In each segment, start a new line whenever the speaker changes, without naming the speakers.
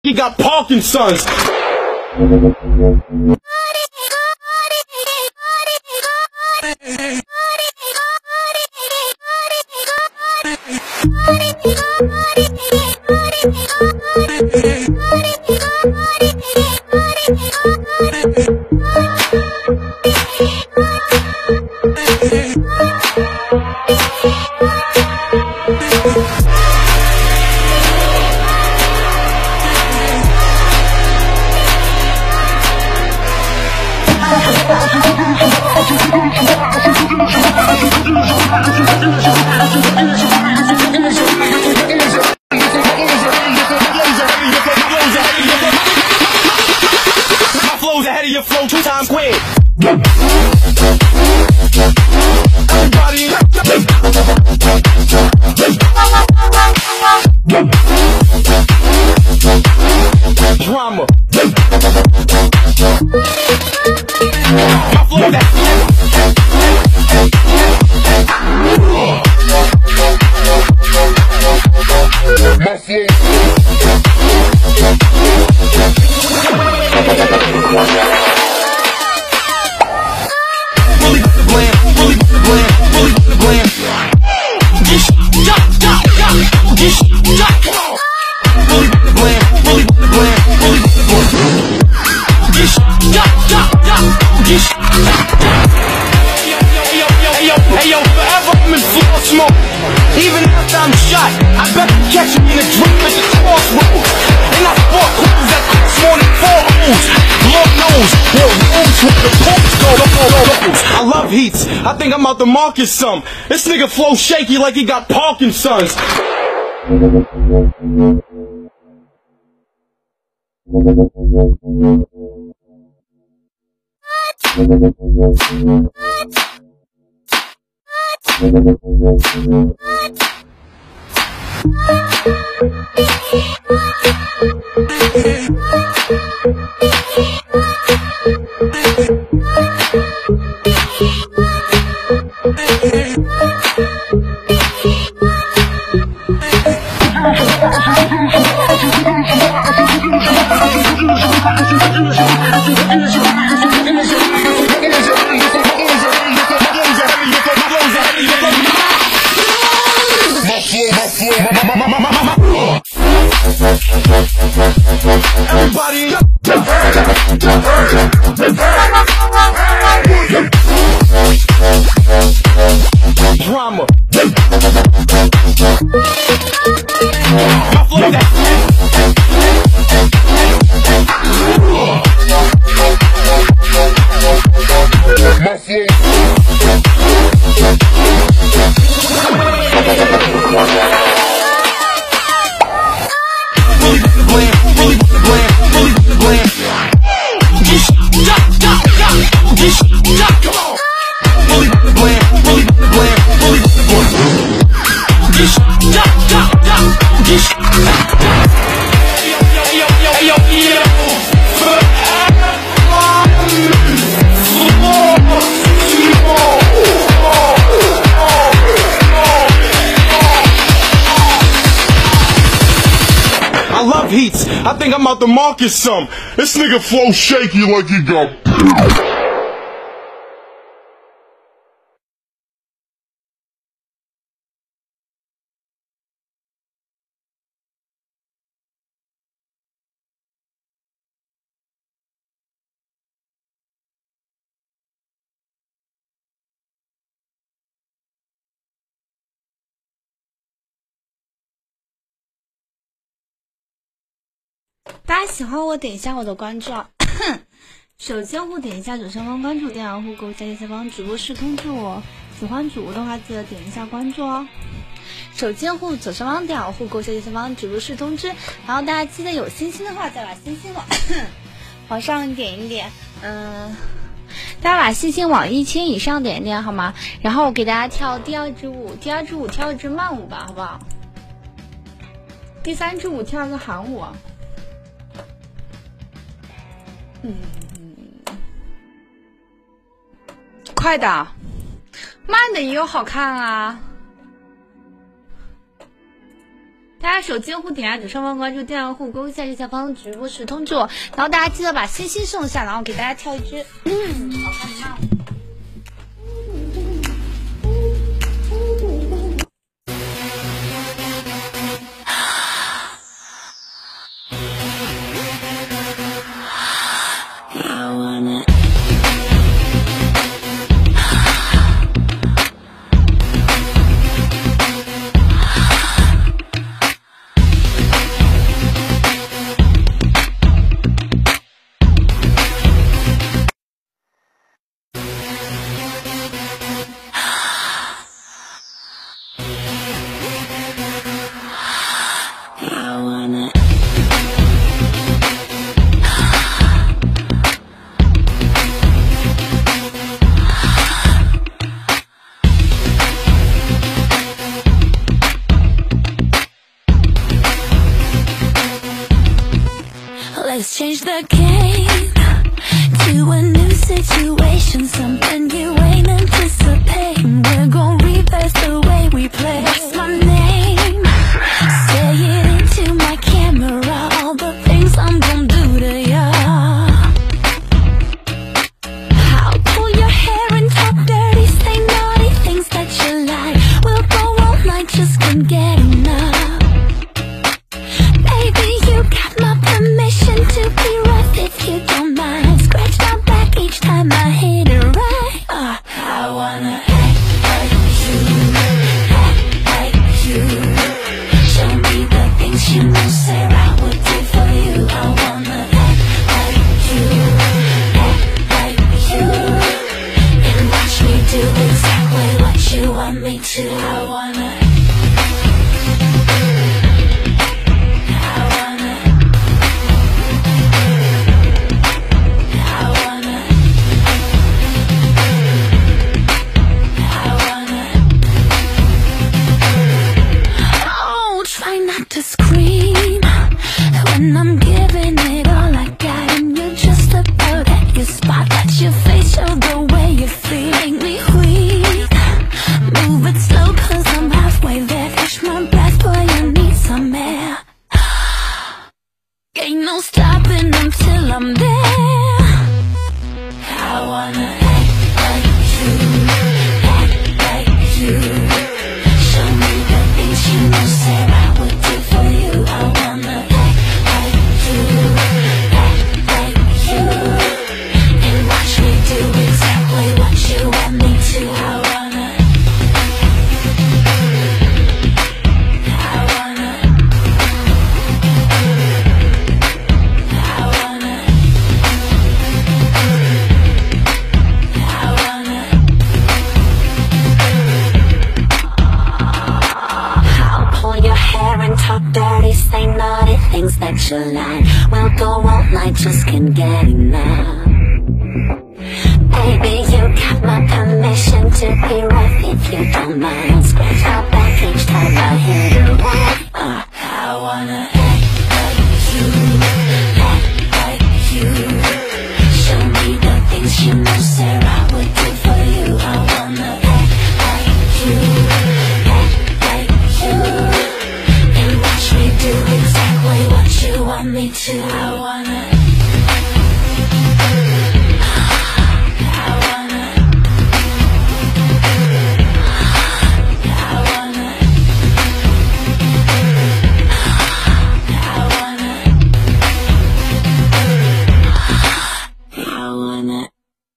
He got Parkinson's. My flow's ahead of your flow 2 times quick. Everybody drama. My flow's Hey yo, forever I'm in floor smoke. Even after I'm shot, I better catch me in a drink at the crossroads. And I fought crews that cost more than 4 O's. Lord knows, there are rooms where the pumps go. I love heats, I think I'm out to market some. This nigga flow shaky like he got Parkinson's. Everybody drama. My flow that I love heats, I think I'm out to market some. This nigga flow shaky like he got
大家喜欢我点一下我的关注啊！手机用户点一下左上方关注，电脑用户勾一下右下方直播室通知我。喜欢主播的话记得点一下关注哦。手机用户左上方电脑用户勾一下右下方直播室通知，然后大家记得有星星的话再把星星往上点一点，大家把星星往1000以上点一点好吗？然后我给大家跳第2支舞，第2支舞跳一支慢舞吧，好不好？第3支舞跳一个韩舞。快的，慢的也有好看啊。大大家手机用户点下左上方关注电话户勾一下下方直播时通知我，然后大家记得把星星送下，然后给大家跳一支好看的帽子。
Let's change the game to a new situation, something you ain't anticipating. We're gonna reverse the way we play. What's my name? Say it into my camera, all the things I'm gonna do to ya. I'll pull your hair and talk dirty, say naughty things that you like. We'll go all night, just can't get enough. Baby, you got my permission to be rough if you don't mind. Scratch my back each time I hit it right. I wanna act like you, act like you. Show me the things you know, Sarah would do for you. I wanna act like you, act like you, and watch me do exactly what you want me to. I wanna. To scream when I'm giving it all I got, and you're just about at your spot. Let your face show the way you feel. Make me weak. Move it slow, cause I'm halfway there. Catch my breath, boy, you need some air. Ain't no stopping until I'm there. I wanna act like you, act like you. Show me the things you know, Sarah would do for you. I wanna act like you, act like you, and watch me do exactly what you want me to. I wanna, I wanna, I wanna, I wanna. I'll pull your hair and talk dirty, say naughty things that you like. We'll go all night, just can't get enough. Baby, you got my permission to be rough if you don't mind. Scratch my back each time I hit it right. I wanna act like you, act like you. Show me the things you know, Sarah would do for you. I wanna act like you, act like you, and watch me do exactly what you want me to. I wanna, I wanna, I wanna, I wanna.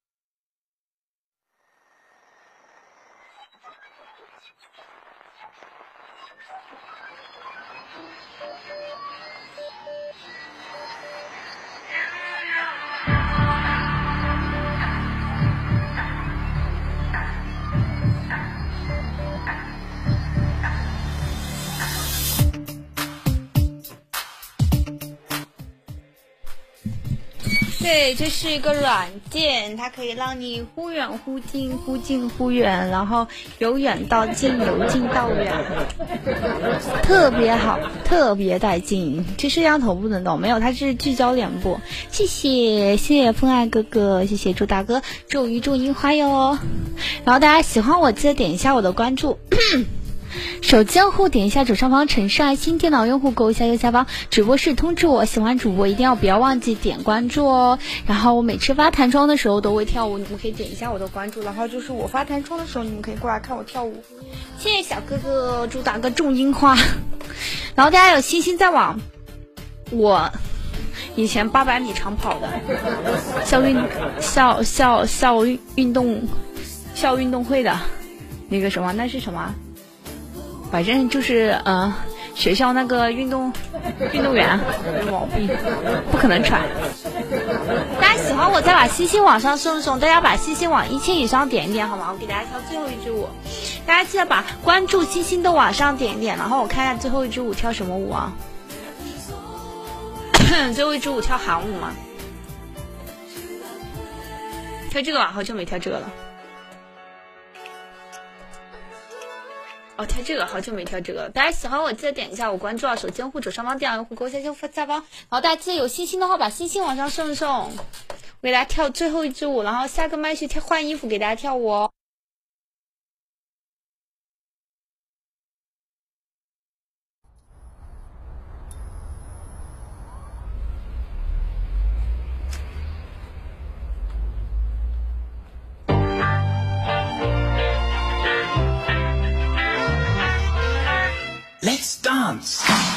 对，这是一个软件，它可以让你忽远忽近，忽近忽远，然后由远到近，由近到远，特别好，特别带劲。这摄像头不能动，没有，它是聚焦脸部。谢谢，谢谢风爱哥哥，谢谢周大哥，祝鱼祝樱花哟。然后大家喜欢我，记得点一下我的关注。 手机用户点一下左上方城市爱心，电脑用户勾一下右下方直播室通知我。喜欢主播一定要不要忘记点关注哦。然后我每次发弹窗的时候都会跳舞，你们可以点一下我的关注。然后就是我发弹窗的时候，你们可以过来看我跳舞。谢谢小哥哥，主打个重樱花。然后大家有星星在网，我以前800米长跑的校运动会的那个什么，那是什么？反正就是学校那个运动员有毛病，不可能喘。大家喜欢我再把星星往上送一送，大家把星星往1000以上点一点好吗？我给大家跳最后一支舞，大家记得把关注星星都往上点一点，然后我看一下最后一支舞跳什么舞啊？最后一支舞跳韩舞吗？跳这个吧，好久没跳这个了。跳这个好久没跳这个了，大家喜欢我记得点一下我关注啊，手机用户左上方，电脑用户勾一下右下方，然后大家记得有星星的话把星星往上送一送，我给大家跳最后一支舞，然后下个麦去换衣服给大家跳舞哦。
Let's dance.